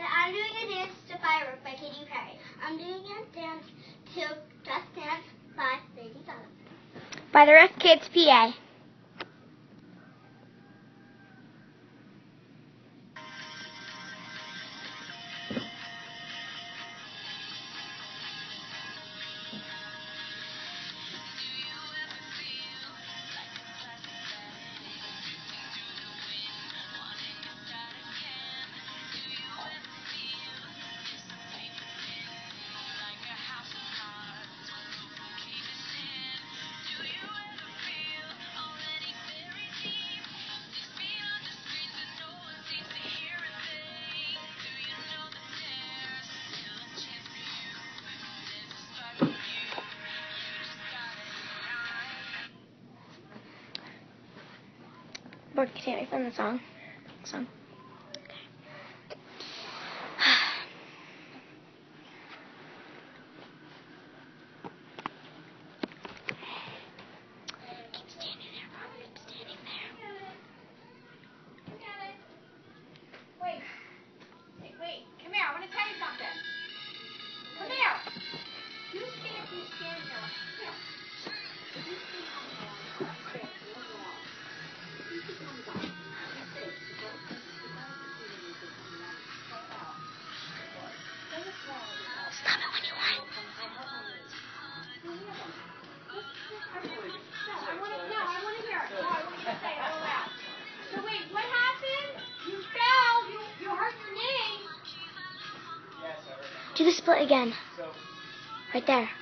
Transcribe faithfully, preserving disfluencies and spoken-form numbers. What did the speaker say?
And I'm doing a dance to Firework by Katy Perry. I'm doing a dance to Just Dance by Lady Gaga. By the Rest Kids P A. Brooke, can you from the song? Song. Keep standing there, Brooke. Keep standing there. Wait. Hey, wait. Come here. I want to tell you something. Come here. You can't be standing there. Come here. You see how long I'm sick. You'll go on. You should come back. I'm sick. Stop it when you want. No, I want to, no, I want to hear it. No, I want you to say it all out. So wait, what happened? You fell. You, you hurt your knee. Do the split again. Right there.